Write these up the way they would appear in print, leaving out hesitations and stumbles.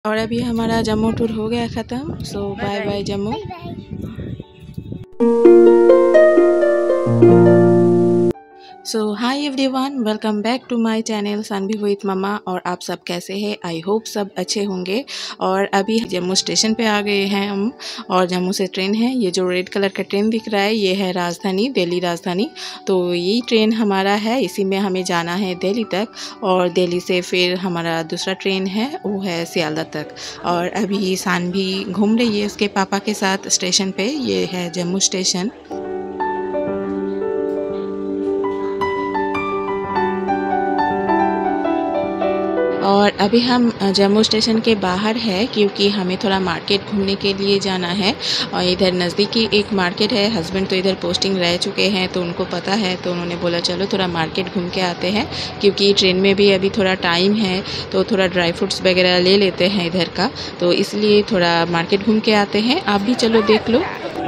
और अभी हमारा जम्मू टूर हो गया ख़त्म। So bye bye Jammu. So hi everyone, welcome back to my channel Saanvi with mamma. और आप सब कैसे हैं? आई होप सब अच्छे होंगे। और अभी जम्मू स्टेशन पे आ गए हैं हम, और जम्मू से ट्रेन है। ये जो रेड कलर का ट्रेन दिख रहा है ये है राजधानी, दिल्ली राजधानी। तो यही ट्रेन हमारा है, इसी में हमें जाना है दिल्ली तक। और दिल्ली से फिर हमारा दूसरा ट्रेन है, वो है सियालदा तक। और अभी सानवी घूम रही है उसके पापा के साथ स्टेशन पे। ये है जम्मू स्टेशन। और अभी हम जम्मू स्टेशन के बाहर है, क्योंकि हमें थोड़ा मार्केट घूमने के लिए जाना है। और इधर नज़दीकी एक मार्केट है। हस्बैंड तो इधर पोस्टिंग रह चुके हैं तो उनको पता है, तो उन्होंने बोला चलो थोड़ा मार्केट घूम के आते हैं, क्योंकि ट्रेन में भी अभी थोड़ा टाइम है तो थोड़ा ड्राई फ्रूट्स वगैरह ले लेते हैं इधर का। तो इसलिए थोड़ा मार्केट घूम के आते हैं। आप भी चलो देख लो।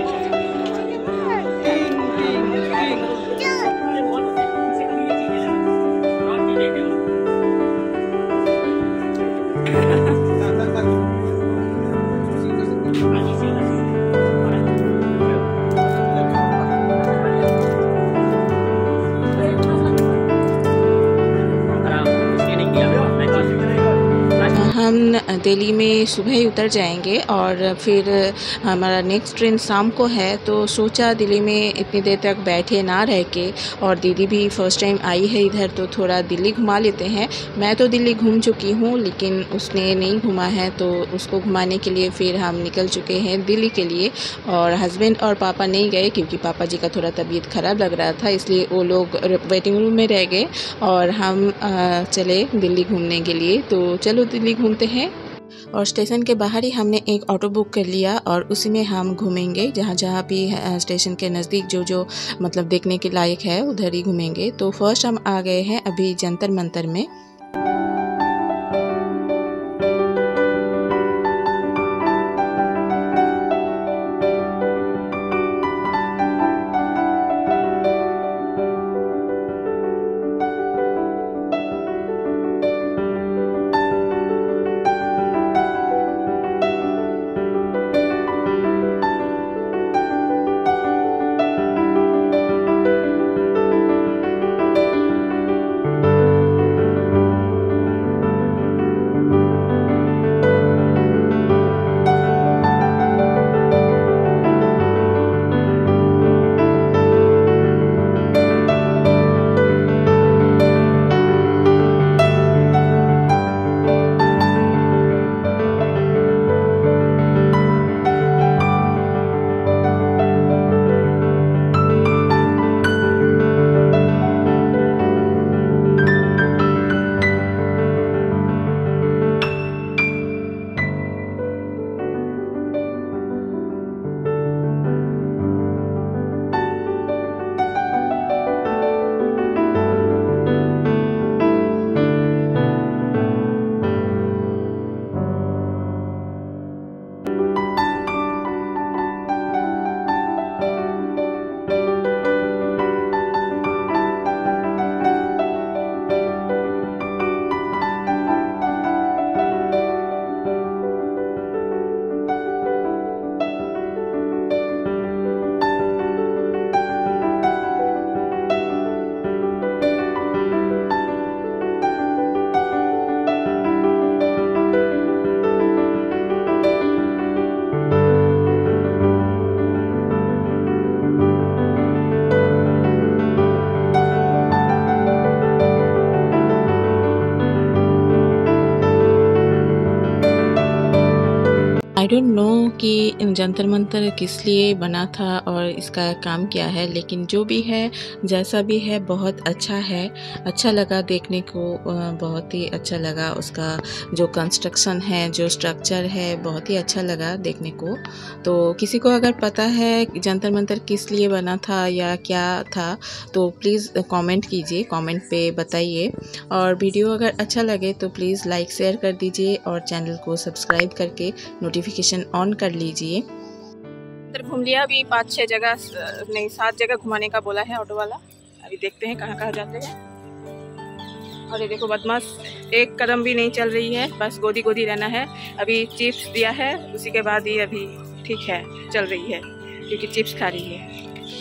हम दिल्ली में सुबह ही उतर जाएंगे और फिर हमारा नेक्स्ट ट्रेन शाम को है। तो सोचा दिल्ली में इतनी देर तक बैठे ना रह के, और दीदी भी फर्स्ट टाइम आई है इधर, तो थोड़ा दिल्ली घुमा लेते हैं। मैं तो दिल्ली घूम चुकी हूँ, लेकिन उसने नहीं घुमा है, तो उसको घुमाने के लिए फिर हम निकल चुके हैं दिल्ली के लिए। और हस्बैंड और पापा नहीं गए, क्योंकि पापा जी का थोड़ा तबीयत ख़राब लग रहा था, इसलिए वो लोग वेटिंग रूम में रह गए और हम चले दिल्ली घूमने के लिए। तो चलो दिल्ली घूमते हैं। और स्टेशन के बाहर ही हमने एक ऑटो बुक कर लिया, और उसी में हम घूमेंगे। जहाँ जहाँ भी स्टेशन के नज़दीक जो जो मतलब देखने के लायक है उधर ही घूमेंगे। तो फर्स्ट हम आ गए हैं अभी जंतर मंतर में। आई डोंट नो कि जंतर मंतर किस लिए बना था और इसका काम क्या है, लेकिन जो भी है जैसा भी है बहुत अच्छा है। अच्छा लगा देखने को, बहुत ही अच्छा लगा। उसका जो कंस्ट्रक्शन है, जो स्ट्रक्चर है, बहुत ही अच्छा लगा देखने को। तो किसी को अगर पता है जंतर मंतर किस लिए बना था या क्या था, तो प्लीज़ कमेंट कीजिए, कमेंट पे बताइए। और वीडियो अगर अच्छा लगे तो प्लीज़ लाइक शेयर कर दीजिए, और चैनल को सब्सक्राइब करके नोटिफिकेशन ऑन कर लीजिए। इधर घूम लिया, अभी 5-6 जगह नहीं 7 जगह घुमाने का बोला है ऑटो वाला। अभी देखते हैं कहाँ कहाँ जाते हैं। और ये देखो बदमाश एक कदम भी नहीं चल रही है, बस गोदी गोदी रहना है। अभी चिप्स दिया है, उसी के बाद ही अभी ठीक है चल रही है क्योंकि चिप्स खा रही है।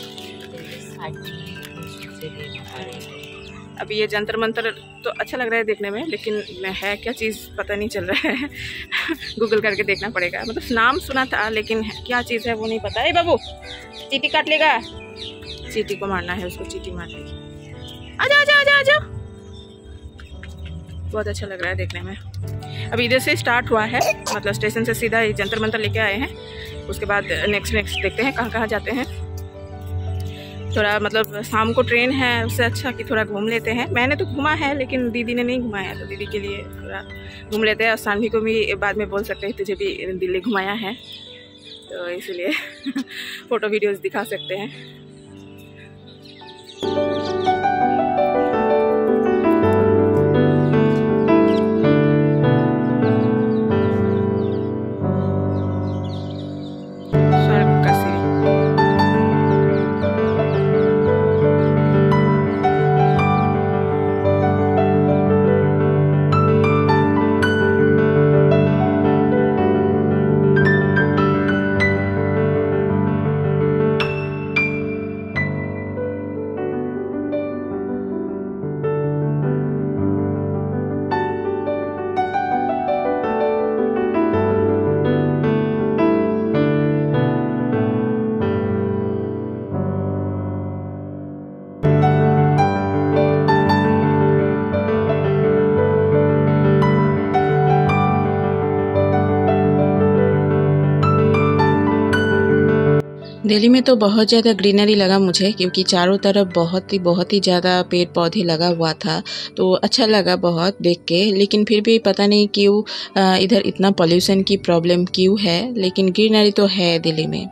अभी ये जंतर मंतर तो अच्छा लग रहा है देखने में, लेकिन है क्या चीज़ पता नहीं चल रहा है। गूगल करके देखना पड़ेगा। मतलब नाम सुना था लेकिन क्या चीज़ है वो नहीं पता। ए बाबू चींटी काट लेगा, चींटी को मारना है, उसको चींटी मार लेगी। आजा आजा आजा आजा। बहुत अच्छा लग रहा है देखने में। अभी इधर से स्टार्ट हुआ है, मतलब स्टेशन से सीधा जंतर मंतर लेके आए हैं। उसके बाद नेक्स्ट देखते हैं कहाँ कहाँ जाते हैं। थोड़ा मतलब शाम को ट्रेन है, उससे अच्छा कि थोड़ा घूम लेते हैं। मैंने तो घूमा है लेकिन दीदी ने नहीं घुमाया, तो दीदी के लिए थोड़ा घूम लेते हैं। और सानवी को भी बाद में बोल सकते हैं तुझे भी दिल्ली घुमाया है, तो इसलिए फ़ोटो वीडियोस दिखा सकते हैं। दिल्ली में तो बहुत ज़्यादा ग्रीनरी लगा मुझे, क्योंकि चारों तरफ बहुत ही ज़्यादा पेड़ पौधे लगा हुआ था, तो अच्छा लगा बहुत देख के। लेकिन फिर भी पता नहीं क्यों इधर इतना पॉल्यूशन की प्रॉब्लम क्यों है, लेकिन ग्रीनरी तो है दिल्ली में।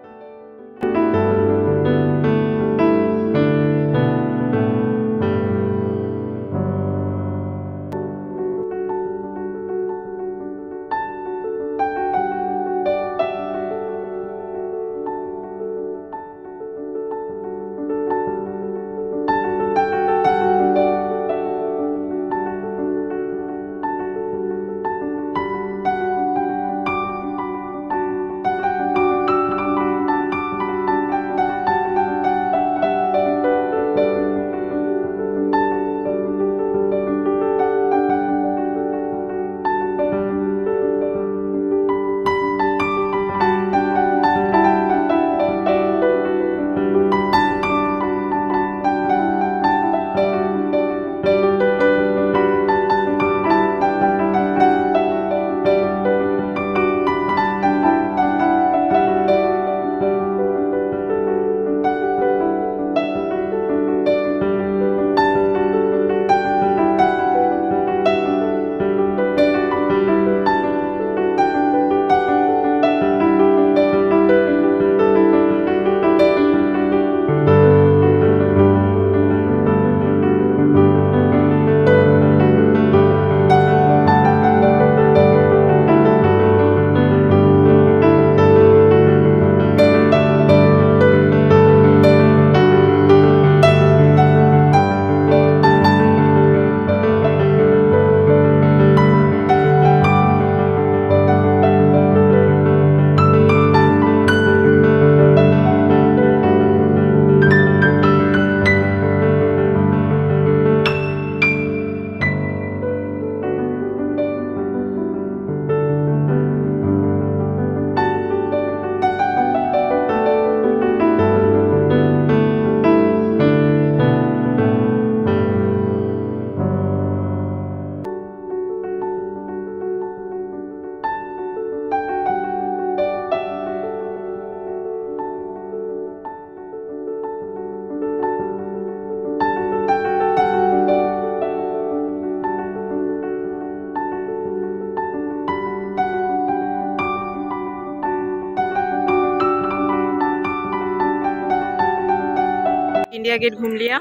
इंडिया गेट घूम लिया।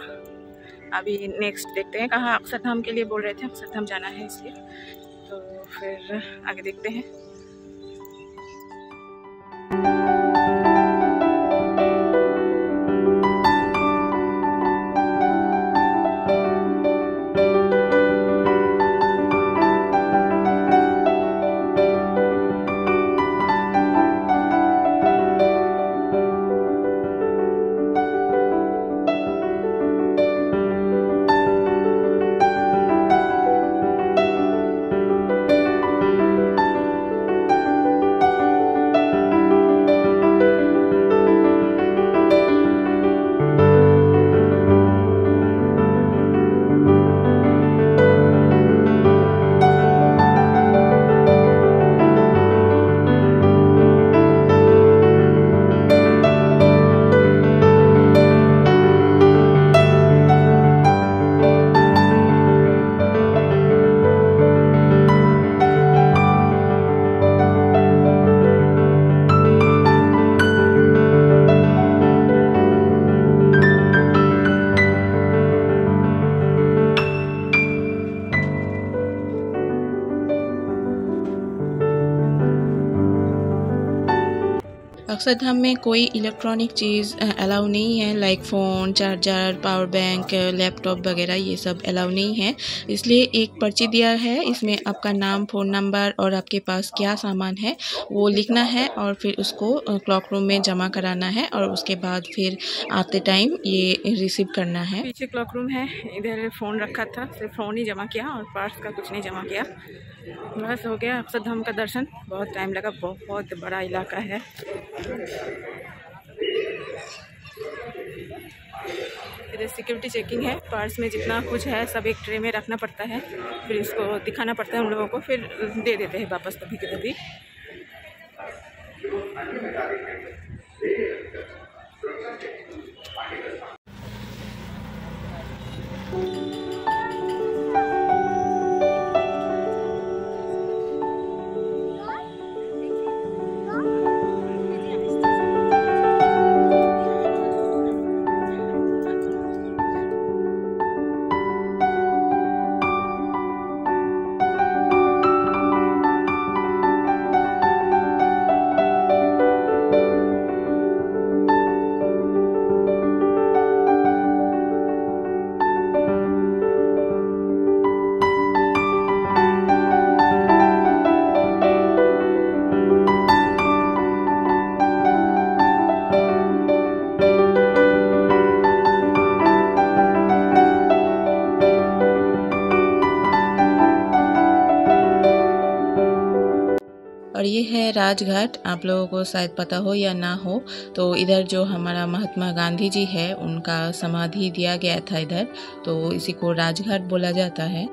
अभी नेक्स्ट देखते हैं कहाँ। अक्षरधाम के लिए बोल रहे थे, अक्षरधाम जाना है इसलिए, तो फिर आगे देखते हैं। अक्षरधाम में कोई इलेक्ट्रॉनिक चीज़ अलाउ नहीं है, like phone, charger, power bank, laptop वगैरह ये सब अलाउ नहीं है। इसलिए एक पर्ची दिया है, इसमें आपका नाम, फ़ोन नंबर और आपके पास क्या सामान है वो लिखना है और फिर उसको क्लॉक रूम में जमा कराना है और उसके बाद फिर आते टाइम ये रिसीव करना है। पीछे क्लॉक रूम है, इधर फ़ोन रखा था, सिर्फ फ़ोन ही जमा किया और पर्स का कुछ नहीं जमा किया। बस हो गया अक्षरधाम का दर्शन। बहुत टाइम लगा, बहुत बड़ा इलाका है। इधर सिक्योरिटी चेकिंग है, पर्स में जितना कुछ है सब एक ट्रे में रखना पड़ता है, फिर इसको दिखाना पड़ता है उन लोगों को, फिर दे देते हैं वापस कभी कभी। और ये है राजघाट। आप लोगों को शायद पता हो या ना हो, तो इधर जो हमारा महात्मा गांधी जी है उनका समाधि दिया गया था इधर, तो इसी को राजघाट बोला जाता है।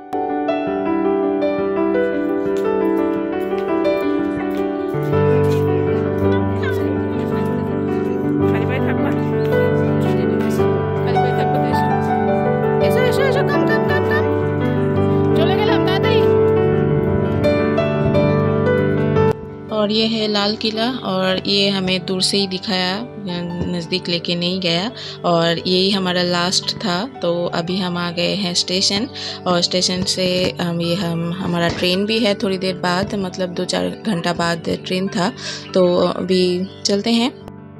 और ये है लाल किला, और ये हमें दूर से ही दिखाया, नज़दीक लेके नहीं गया, और यही हमारा लास्ट था। तो अभी हम आ गए हैं स्टेशन, और स्टेशन से हमारा ट्रेन भी है थोड़ी देर बाद, मतलब 2-4 घंटा बाद ट्रेन था, तो अभी चलते हैं।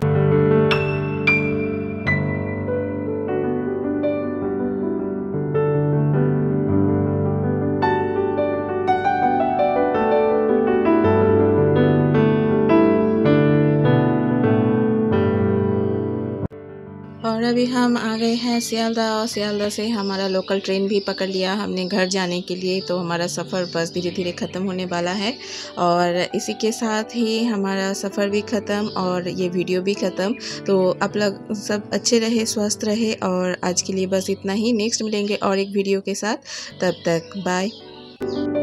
और अभी हम आ गए हैं सियालदह, और सियालदह से हमारा लोकल ट्रेन भी पकड़ लिया हमने घर जाने के लिए। तो हमारा सफ़र बस धीरे धीरे ख़त्म होने वाला है, और इसी के साथ ही हमारा सफ़र भी ख़त्म और ये वीडियो भी ख़त्म। तो आप लोग सब अच्छे रहे, स्वस्थ रहे, और आज के लिए बस इतना ही। नेक्स्ट मिलेंगे और एक वीडियो के साथ, तब तक बाय।